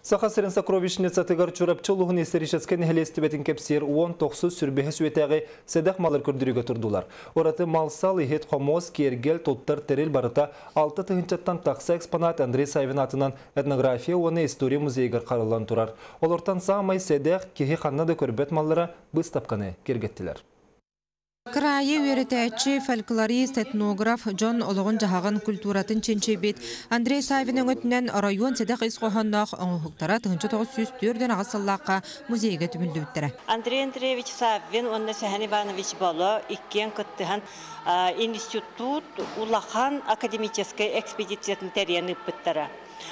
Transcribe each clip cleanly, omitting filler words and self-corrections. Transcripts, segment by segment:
Сахасырын сокровищница тыгар чурапчылуғын истерическен хелестібетін кепсер 10-90 сүрбеғі сөйтәғі сәдәқ малыр көрдірігі тұрдылар. Ораты малсал ехет қомоз, кергел, тоттар, терел барыта 6 тығынчаттан тақса экспонат Андрей Савин атынан этнография оны история музейгар қарылан тұрар. Олортан сағамай сәдәқ кеге қаннады көрбет маллара бұстапқаны кергеттілер. Крайы өретәтші фольклорист, этнограф Джон Олығын жағаған культуратын ченчебет Андрей Савинның өтінен район сәдәқ исқоғаннақ оңғықтара 1904-ден ағасыллаққа музейге түмілді өттірі. Андрей Андреевич Савин, онны Сәхан Иванович Балы, иккен күттіған институт улахан академической экспедицияның тәрияны бүттірі.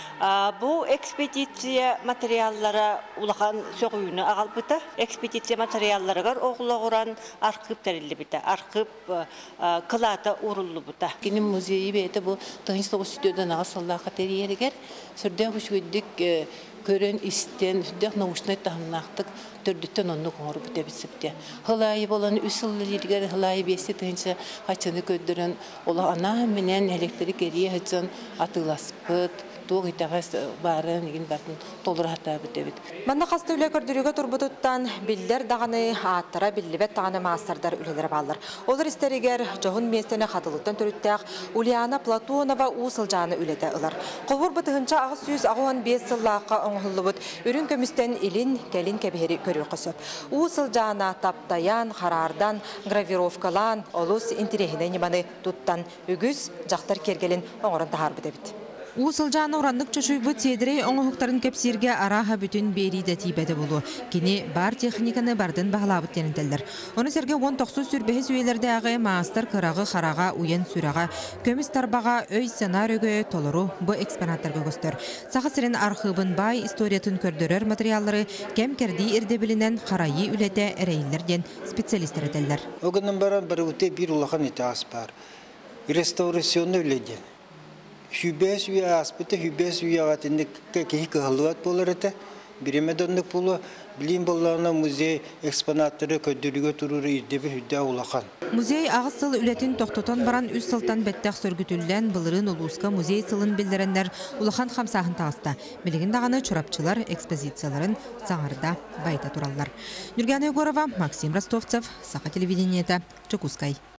Бұл экспедиция материаллары улахан соғуыны ағал бұта. Экспедиция материалларығар оғылығыран архив тәрілі бұта. Архив қылата ұрылы бұта. Кенім музейі бәйті бұл 1904-ден ағасыллаққа тәрiyerігер. Сүрден күшкөйдік көрін істен, сүрден наушынай тағымнақтық түрдіктен онны қоңыры бұта бітсіпте. Хылайы боланы үсілі лиргер, хылайы бәсі тұғынша қачыны көддірін. Ола ана менен электрик әрие ғыджын атыласпыт. Тоғытағыз барын, еген бартын толыр хата бітебет. Манна қасты үлі көрдірігі тұрбұдыттан білдер дағаны аттара білібет дағаны мастардар үлелер балыр. Олар істерігер жоғын местені қатылыттан түріттәқ Ульяна Платонова ұсылжаны үлеті ұлар. Қолбұр бұтығынша ағыз сүйіз ағуан 5 сыллаққа оңғылы бұд үрін көмістен илін кәлін кәбері көрі қысып. Ұсылжаны таптаян, қарардан, гравировкалан, олыс интерегіне неманы тұттан үгіз жақтар кергелін оңырын тағар бітебет. Усылжаны ұранлық чөшүй бұд седірей оңығықтарын кәпсерге араға бүтін бейрі де тейбәді болу. Кені бар техниканы бардын бағылабыт денінтелдер. Оны серге 10-90 сүрбәхі сөйлерді ағы мастер қырағы қараға уен сүраға, көміс тарбаға өй сценарийге толыру бұ экспонаттарға көстір. Сақы сірін архыбын бай историятын көрдірер материаллары кәм кәрді ерде білінен қарайы үләті әрейілерден специалистер әтелдер. Оғының баран бір өте бір ұлақан еті ас бар. Реставрационны үледен. Hübes üye aspeti, hübes üye ağatında kehi kıhalıvat bolarıdı. Biremedonluk bolu, bilim bollarına muzey eksponatları ködürüge tururu irdebi hüdde ulaqan. Muzey ağız sıl ületin toxtoton baran üst sıltan bettaq sörgütüllen bılırın uluska muzey sılın bildirenler ulaqan xamsahın tağısta. Bilgin dağını çorapçılar ekspozisiyaların sağırda bayta turallar. Nurgana Yegorova, Maksim Rostovcev, Saha televideniyete, Çukuskay.